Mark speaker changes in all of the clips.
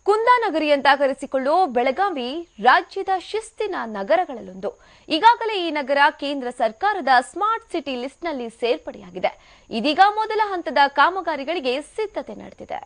Speaker 1: ಕುಂದಾನಗರಿ ಅಂತ ಕರೆಸಿಕೊಳ್ಳುವ ಬೆಳಗಾವಿ ರಾಜ್ಯದ ಶಿಸ್ತಿನ ನಗರಗಳಲ್ಲೊಂದು. ಈಗಾಗಲೇ ಈ ನಗರ ಕೇಂದ್ರ ಸರ್ಕಾರದ ಸ್ಮಾರ್ಟ್ ಸಿಟಿ ಲಿಸ್ಟ್ನಲ್ಲಿ ಸೇರ್ಪಡೆಯಾಗಿದೆ. ಇದೀಗ ಮೊದಲ ಹಂತದ ಕಾಮಗಾರಿಗಳಿಗೆ ಸಿದ್ಧತೆ ನಡೆದಿದೆ.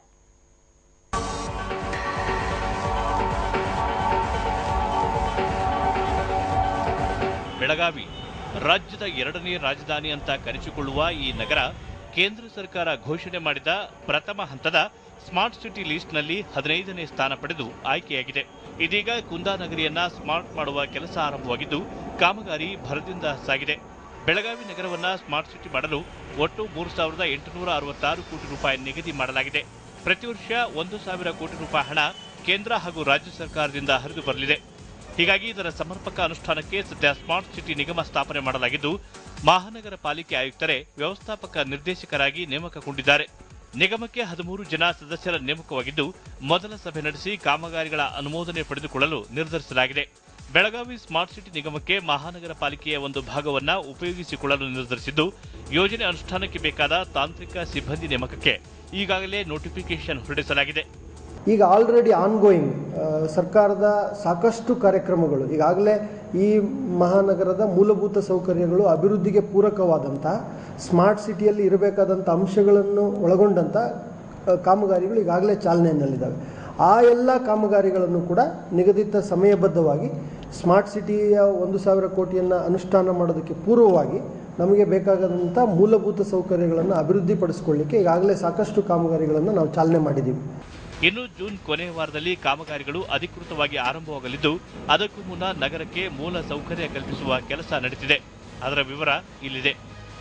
Speaker 2: ಬೆಳಗಾವಿ ರಾಜ್ಯದ ಎರಡನೇ ರಾಜಧಾನಿ ಅಂತ ಕರೆಸಿಕೊಳ್ಳುವ ಈ ನಗರ ಕೇಂದ್ರ ಸರ್ಕಾರ ಘೋಷಣೆ ಮಾಡಿದ ಪ್ರಥಮ ಹಂತದ ಸ್ಮಾರ್ಟ್ ಸಿಟಿ ಲಿಸ್ಟ್ನಲ್ಲಿ 15ನೇ ಸ್ಥಾನ ಪಡೆದು ಆಯ್ಕೆಯಾಗಿದೆ. ಇದೀಗ ಕುಂದಾನಗರಿಯನ್ನ ಸ್ಮಾರ್ಟ್ ಮಾಡುವ ಕೆಲಸ ಆರಂಭವಾಗಿದ್ದು ಕಾಮಗಾರಿ ಭರದಿಂದ ಸಾಗಿದೆ. ಬೆಳಗಾವಿ ನಗರವನ್ನ ಸ್ಮಾರ್ಟ್ ಸಿಟಿ ಮಾಡಲು ಒಟ್ಟು 3,866 ಕೋಟಿ ರೂಪಾಯಿ ನಿಗದಿ ಮಾಡಲಾಗಿದೆ. ಪ್ರತಿ ವರ್ಷ 1,000 ಕೋಟಿ ರೂಪಾಯಿ ಹಣ ಕೇಂದ್ರ ಹಾಗೂ ರಾಜ್ಯ ಸರ್ಕಾರದಿಂದ ಹರಿದು ಬರಲಿದೆ. ಹೀಗಾಗಿ ಇದರ ಸಮರ್ಪಕ ಅನುಷ್ಠಾನಕ್ಕೆ ಸದ್ಯ ಸ್ಮಾರ್ಟ್ ಸಿಟಿ ನಿಗಮ ಸ್ಥಾಪನೆ ಮಾಡಲಾಗಿದ್ದು ಮಹಾನಗರ ಪಾಲಿಕೆ ಆಯುಕ್ತರೇ ವ್ಯವಸ್ಥಾಪಕ ನಿರ್ದೇಶಕರಾಗಿ ನೇಮಕಗೊಂಡಿದ್ದಾರೆ. ನಿಗಮಕ್ಕೆ 13 ಜನ ಸದಸ್ಯರ ನೇಮಕವಾಗಿದ್ದು ಮೊದಲ ಸಭೆ ನಡೆಸಿ ಕಾಮಗಾರಿಗಳ ಅನುಮೋದನೆ ಪಡೆದುಕೊಳ್ಳಲು ನಿರ್ಧರಿಸಲಾಗಿದೆ. ಬೆಳಗಾವಿ ಸ್ಮಾರ್ಟ್ ಸಿಟಿ ನಿಗಮಕ್ಕೆ ಮಹಾನಗರ ಪಾಲಿಕೆಯ ಒಂದು ಭಾಗವನ್ನ ಉಪಯೋಗಿಸಿಕೊಳ್ಳಲು ನಿರ್ಧರಿಸಿದ್ದು ಯೋಜನೆ ಅನುಷ್ಠಾನಕ್ಕೆ ಬೇಕಾದ ತಾಂತ್ರಿಕ ಸಿಬ್ಬಂದಿ ನೇಮಕಕ್ಕೆ ಈಗಾಗಲೇ ನೋಟಿಫಿಕೇಶನ್ ಹೊರಡಿಸಲಾಗಿದೆ.
Speaker 3: ಈಗ ಆಲ್ರೆಡಿ ಆನ್ಗೋಯಿಂಗ್ ಸರ್ಕಾರದ ಸಾಕಷ್ಟು ಕಾರ್ಯಕ್ರಮಗಳು ಈಗಾಗಲೇ ಈ ಮಹಾನಗರದ ಮೂಲಭೂತ ಸೌಕರ್ಯಗಳು ಅಭಿವೃದ್ಧಿಗೆ ಪೂರಕವಾದಂಥ ಸ್ಮಾರ್ಟ್ ಸಿಟಿಯಲ್ಲಿ ಇರಬೇಕಾದಂಥ ಅಂಶಗಳನ್ನು ಒಳಗೊಂಡಂಥ ಕಾಮಗಾರಿಗಳು ಈಗಾಗಲೇ ಚಾಲನೆಯಲ್ಲಿದ್ದಾವೆ. ಆ ಎಲ್ಲ ಕಾಮಗಾರಿಗಳನ್ನು ಕೂಡ ನಿಗದಿತ ಸಮಯಬದ್ಧವಾಗಿ ಸ್ಮಾರ್ಟ್ ಸಿಟಿಯ 1,000 ಕೋಟಿಯನ್ನು ಅನುಷ್ಠಾನ ಮಾಡೋದಕ್ಕೆ ಪೂರ್ವವಾಗಿ ನಮಗೆ ಬೇಕಾದಂಥ ಮೂಲಭೂತ ಸೌಕರ್ಯಗಳನ್ನು ಅಭಿವೃದ್ಧಿಪಡಿಸಿಕೊಳ್ಳಿಕ್ಕೆ ಈಗಾಗಲೇ ಸಾಕಷ್ಟು ಕಾಮಗಾರಿಗಳನ್ನು ನಾವು ಚಾಲನೆ ಮಾಡಿದ್ದೀವಿ.
Speaker 2: ಇನ್ನು ಜೂನ್ ಕೊನೆಯ ವಾರದಲ್ಲಿ ಕಾಮಗಾರಿಗಳು ಅಧಿಕೃತವಾಗಿ ಆರಂಭವಾಗಲಿದ್ದು ಅದಕ್ಕೂ ಮುನ್ನ ನಗರಕ್ಕೆ ಮೂಲ ಸೌಕರ್ಯ ಕಲ್ಪಿಸುವ ಕೆಲಸ ನಡೆದಿದೆ. ಅದರ ವಿವರ ಇಲ್ಲಿದೆ.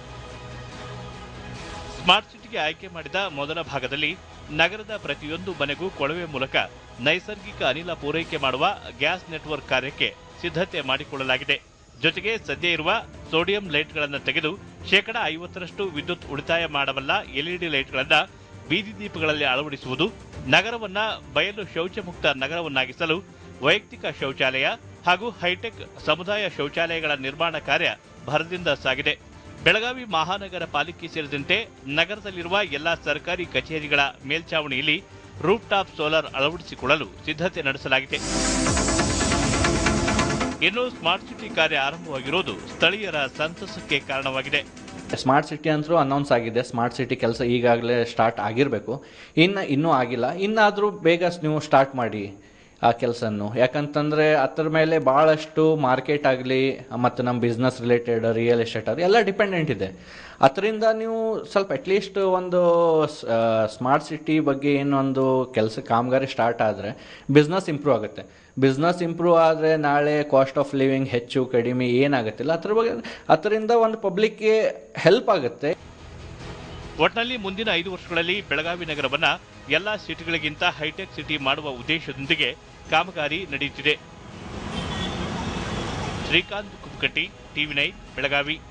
Speaker 2: ಸ್ಮಾರ್ಟ್ ಸಿಟಿಗೆ ಆಯ್ಕೆ ಮಾಡಿದ ಮೊದಲ ಭಾಗದಲ್ಲಿ ನಗರದ ಪ್ರತಿಯೊಂದು ಮನೆಗೂ ಕೊಳವೆ ಮೂಲಕ ನೈಸರ್ಗಿಕ ಅನಿಲ ಪೂರೈಕೆ ಮಾಡುವ ಗ್ಯಾಸ್ ನೆಟ್ವರ್ಕ್ ಕಾರ್ಯಕ್ಕೆ ಸಿದ್ಧತೆ ಮಾಡಿಕೊಳ್ಳಲಾಗಿದೆ. ಜೊತೆಗೆ ಸದ್ಯ ಇರುವ ಸೋಡಿಯಂ ಲೈಟ್ಗಳನ್ನು ತೆಗೆದು 50% ವಿದ್ಯುತ್ ಉಳಿತಾಯ ಮಾಡಬಲ್ಲ ಎಲ್ಇಡಿ ಲೈಟ್ಗಳನ್ನು ಬೀದಿ ದೀಪಗಳಲ್ಲಿ ಅಳವಡಿಸುವುದು, ನಗರವನ್ನ ಬಯಲು ಶೌಚ ಮುಕ್ತ ನಗರವನ್ನಾಗಿಸಲು ವೈಯಕ್ತಿಕ ಶೌಚಾಲಯ ಹಾಗೂ ಹೈಟೆಕ್ ಸಮುದಾಯ ಶೌಚಾಲಯಗಳ ನಿರ್ಮಾಣ ಕಾರ್ಯ ಭರದಿಂದ ಸಾಗಿದೆ. ಬೆಳಗಾವಿ ಮಹಾನಗರ ಪಾಲಿಕೆ ಸೇರಿದಂತೆ ನಗರದಲ್ಲಿರುವ ಎಲ್ಲಾ ಸರ್ಕಾರಿ ಕಚೇರಿಗಳ ಮೇಲ್ಛಾವಣಿಯಲ್ಲಿ ರೂಫ್ ಟಾಪ್ ಸೋಲಾರ್ ಅಳವಡಿಸಿಕೊಳ್ಳಲು ಸಿದ್ಧತೆ ನಡೆಸಲಾಗಿದೆ. ಇನ್ನು ಸ್ಮಾರ್ಟ್ ಸಿಟಿ ಕಾರ್ಯ ಆರಂಭವಾಗಿರುವುದು ಸ್ಥಳೀಯರ ಸಂತಸಕ್ಕೆ ಕಾರಣವಾಗಿದೆ.
Speaker 4: ಸ್ಮಾರ್ಟ್ ಸಿಟಿ ಅಂತೂ ಅನೌನ್ಸ್ ಆಗಿದೆ. ಸ್ಮಾರ್ಟ್ ಸಿಟಿ ಕೆಲಸ ಈಗಾಗಲೇ ಸ್ಟಾರ್ಟ್ ಆಗಿರಬೇಕು, ಇನ್ನೂ ಆಗಿಲ್ಲ. ಇನ್ನಾದರೂ ಬೇಗ ನೀವು ಸ್ಟಾರ್ಟ್ ಮಾಡಿ ಆ ಕೆಲಸನ್ನು. ಯಾಕಂತಂದರೆ ಅದರ ಮೇಲೆ ಭಾಳಷ್ಟು ಮಾರ್ಕೆಟ್ ಆಗಲಿ ಮತ್ತು ನಮ್ಮ ಬಿಸ್ನೆಸ್ ರಿಲೇಟೆಡ್ ರಿಯಲ್ ಎಸ್ಟೇಟ್ ಆಗಲಿ ಎಲ್ಲ ಡಿಪೆಂಡೆಂಟ್ ಇದೆ. ಅದರಿಂದ ನೀವು ಸ್ವಲ್ಪ ಅಟ್ಲೀಸ್ಟ್ ಒಂದು ಸ್ಮಾರ್ಟ್ ಸಿಟಿ ಬಗ್ಗೆ ಏನೊಂದು ಕೆಲಸ ಕಾಮಗಾರಿ ಸ್ಟಾರ್ಟ್ ಆದರೆ ಬಿಸ್ನೆಸ್ ಇಂಪ್ರೂವ್ ಆಗುತ್ತೆ. ಬಿಸ್ನೆಸ್ ಇಂಪ್ರೂವ್ ಆದರೆ ನಾಳೆ ಕಾಸ್ಟ್ ಆಫ್ ಲಿವಿಂಗ್ ಹೆಚ್ಚು ಕಡಿಮೆ ಏನಾಗುತ್ತಿಲ್ಲ, ಅದರಿಂದ ಒಂದು ಪಬ್ಲಿಕ್ಗೆ ಹೆಲ್ಪ್ ಆಗುತ್ತೆ.
Speaker 2: ಒಟ್ನಲ್ಲಿ ಮುಂದಿನ 5 ವರ್ಷಗಳಲ್ಲಿ ಬೆಳಗಾವಿ ನಗರವನ್ನ ಎಲ್ಲಾ ಸಿಟಿಗಳಿಗಿಂತ ಹೈಟೆಕ್ ಸಿಟಿ ಮಾಡುವ ಉದ್ದೇಶದೊಂದಿಗೆ ಕಾಮಗಾರಿ ನಡೆಯುತ್ತಿದೆ. ಶ್ರೀಕಾಂತ್ ಕುಮಕಟ್ಟಿ, ಟಿವಿ9 ಬೆಳಗಾವಿ.